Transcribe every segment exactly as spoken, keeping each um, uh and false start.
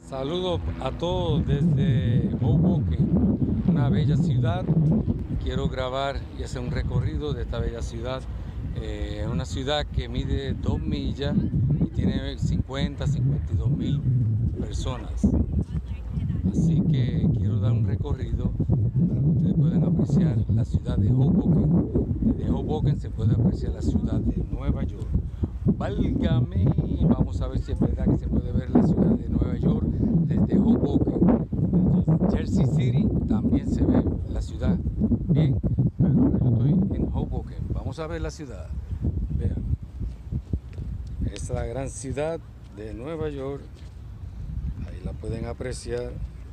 Saludos a todos desde Hoboken, una bella ciudad. Quiero grabar y hacer un recorrido de esta bella ciudad. Es eh, una ciudad que mide dos millas y tiene cincuenta, cincuenta y dos mil personas. Así que quiero dar un recorrido para que ustedes puedan apreciar la ciudad de Hoboken. Desde Hoboken se puede apreciar la ciudad de Nueva York. Válgame, vamos a ver si es verdad que se puede ver la ciudad de Nueva York desde Hoboken. Desde Jersey City también se ve la ciudad. Bien, pero ahora yo estoy en Hoboken. Vamos a ver la ciudad. Vean, esta es la gran ciudad de Nueva York. Ahí la pueden apreciar.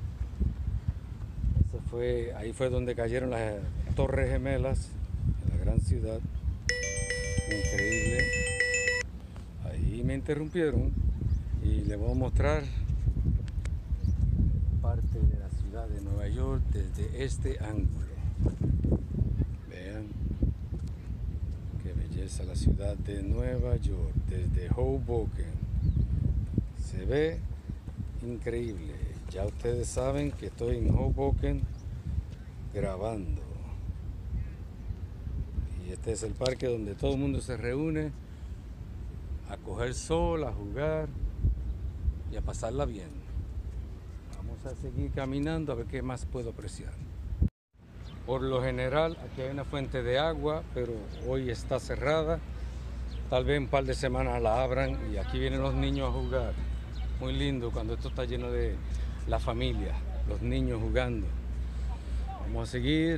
Ese fue, ahí fue donde cayeron las Torres Gemelas, en la gran ciudad. Increíble. Ahí me interrumpieron y les voy a mostrar parte de la ciudad de Nueva York desde este ángulo. Vean qué belleza la ciudad de Nueva York desde Hoboken. Se ve increíble. Ya ustedes saben que estoy en Hoboken grabando. Y este es el parque donde todo el mundo se reúne a coger sol, a jugar y a pasarla bien. Vamos a seguir caminando a ver qué más puedo apreciar. Por lo general aquí hay una fuente de agua, pero hoy está cerrada. Tal vez un par de semanas la abran y aquí vienen los niños a jugar. Muy lindo cuando esto está lleno de la familia, los niños jugando. Vamos a seguir.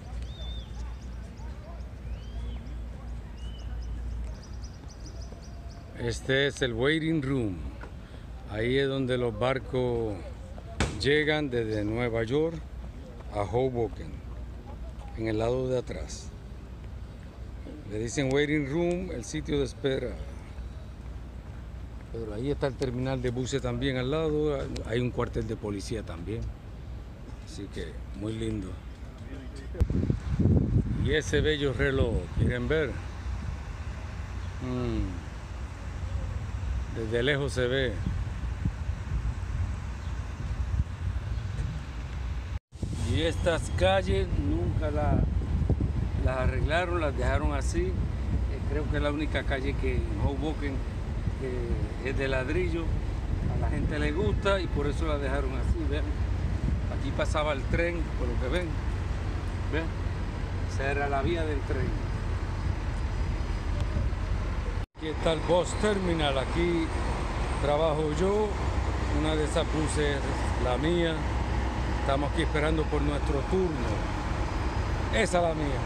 Este es el waiting room. Ahí es donde los barcos llegan desde Nueva York a Hoboken, en el lado de atrás. Le dicen waiting room, el sitio de espera. Pero ahí está el terminal de buses también al lado. Hay un cuartel de policía también. Así que muy lindo. Y ese bello reloj, ¿quieren ver? Mm. Desde lejos se ve. Y estas calles nunca la, las arreglaron, las dejaron así. Eh, creo que es la única calle que en Hoboken que es de ladrillo. A la gente le gusta y por eso la dejaron así. ¿Ven? Aquí pasaba el tren, por lo que ven. ¿Ven? Esa era la vía del tren. Aquí está el bus terminal, aquí trabajo yo, una de esas buses es la mía, estamos aquí esperando por nuestro turno, esa es la mía,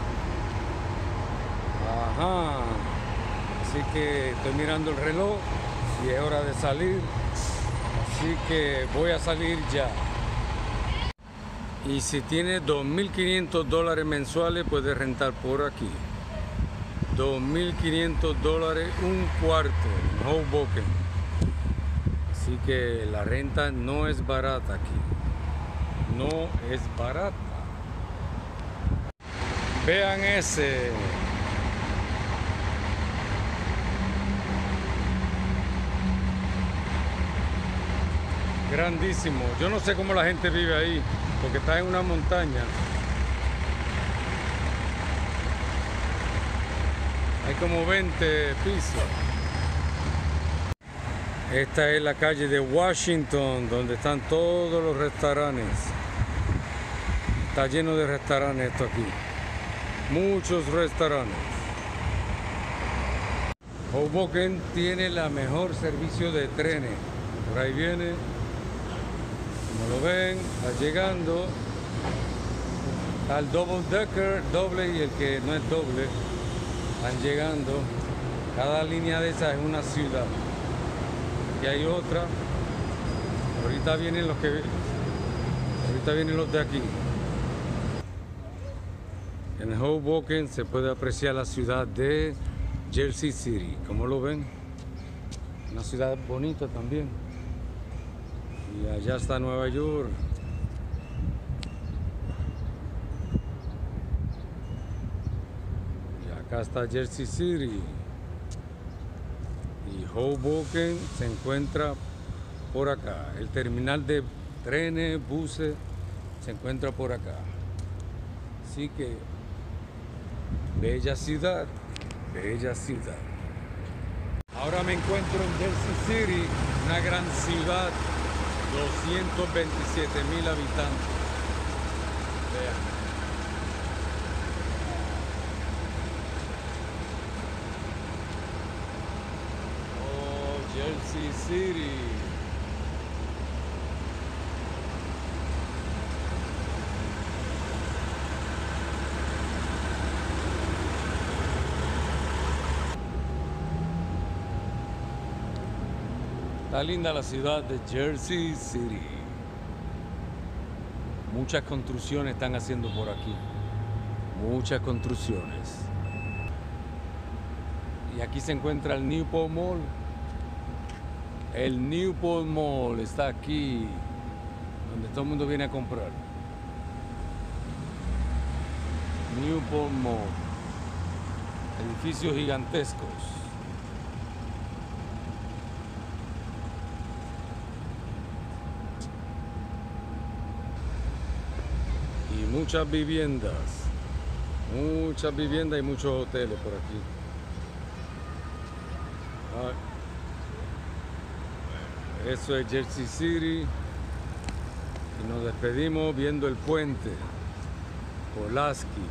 ajá, así que estoy mirando el reloj y es hora de salir, así que voy a salir ya. Y si tiene dos mil quinientos dólares mensuales puede rentar por aquí. dos mil quinientos dólares un cuarto en Hoboken. Así que la renta no es barata aquí. No es barata. Vean ese. Grandísimo. Yo no sé cómo la gente vive ahí, porque está en una montaña. Hay como veinte pisos. Esta es la calle de Washington, donde están todos los restaurantes. Está lleno de restaurantes esto aquí. Muchos restaurantes. Hoboken tiene el mejor servicio de trenes. Por ahí viene. Como lo ven, está llegando. Está el double decker, doble y el que no es doble. Están llegando. Cada línea de esas es una ciudad. Y hay otra. Ahorita vienen los que ahorita vienen los de aquí. En Hoboken se puede apreciar la ciudad de Jersey City. ¿Cómo lo ven? Una ciudad bonita también. Y allá está Nueva York. Acá está Jersey City y Hoboken se encuentra por acá. El terminal de trenes, buses, se encuentra por acá. Así que, bella ciudad, bella ciudad. Ahora me encuentro en Jersey City, una gran ciudad, doscientos veintisiete mil habitantes. Vean. Jersey City. Está linda la ciudad de Jersey City. Muchas construcciones están haciendo por aquí. Muchas construcciones. Y aquí se encuentra el Newport Mall. El Newport Mall está aquí, donde todo el mundo viene a comprar. Newport Mall. Edificios gigantescos. Y muchas viviendas. Muchas viviendas y muchos hoteles por aquí. Ah. Eso es Jersey City y nos despedimos viendo el puente Pulaski.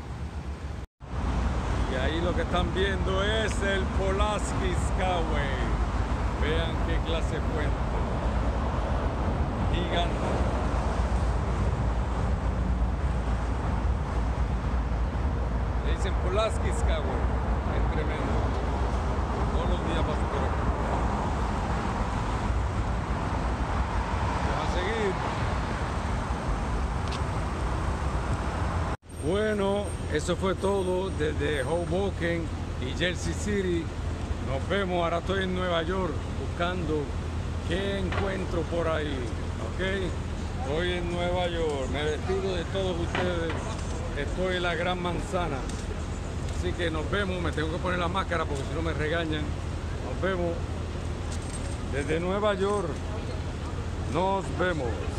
Y ahí lo que están viendo es el Pulaski Skyway. Vean qué clase de puente gigante. Le dicen Pulaski Skyway. Es tremendo. Todos los días paso por aquí. Bueno, eso fue todo desde Hoboken y Jersey City. Nos vemos, ahora estoy en Nueva York buscando qué encuentro por ahí, ¿ok? Estoy en Nueva York, me despido de todos ustedes, estoy en la Gran Manzana. Así que nos vemos, me tengo que poner la máscara porque si no me regañan. Nos vemos desde Nueva York, nos vemos.